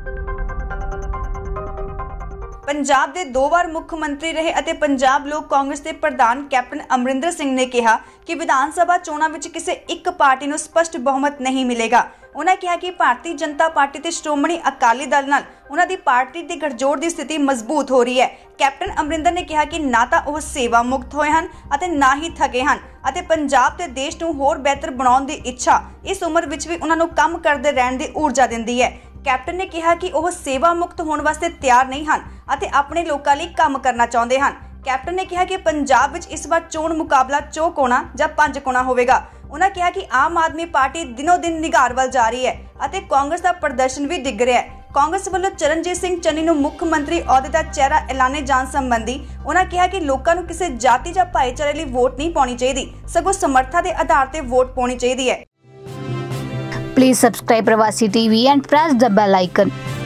पंजाब के 2 बार मुख्य मंत्री रहे अते पंजाब लोक कांग्रेस के प्रधान कैप्टन अमरिंदर सिंह ने कहा कि विधान सभा चोणां विच किसी एक पार्टी नूं स्पष्ट बहुमत नहीं मिलेगा। उन्होंने कहा कि भारतीय जनता पार्टी ते श्रोमणी अकाली दल नाल उन्हां दी पार्टी दी गठजोड़ की स्थिति मजबूत हो रही है। कैप्टन अमरिंदर ने कहा कि ना तो वह सेवा मुक्त होए हन अते ना ही थके हन अते पंजाब ते देश नूं होर बेहतर बनाउण दी इच्छा इस उम्र विच भी उन्हां नूं काम करदे रहण दी ऊर्जा दिंदी है। कैप्टन ने कहा कि वह सेवा मुक्त होने वास्ते तैयार नहीं हैं अते अपने लोगों लिए काम करना चाहते हैं। कैप्टन ने कहा कि पंजाब विच इस बार चोण मुकाबला 4 कोणा या 5 कोणा होवेगा। उन्होंने कहा कि आम आदमी पार्टी दिनों दिन निगार वल जा रही है अते कांग्रेस का प्रदर्शन भी डिग रहा है। कांग्रेस वालों चरणजीत सिंह चन्नी नूं मुख्य मंत्री अहुदे का चेहरा ऐलाने जाण संबंधी उन्होंने कहा कि लोगों को किसी जाति या भाईचारे लिए वोट नहीं पाउणी चाहिए, सगों समर्था के आधार पर वोट पाउणी चाहिए है। Please subscribe Pravasi TV and press the bell icon.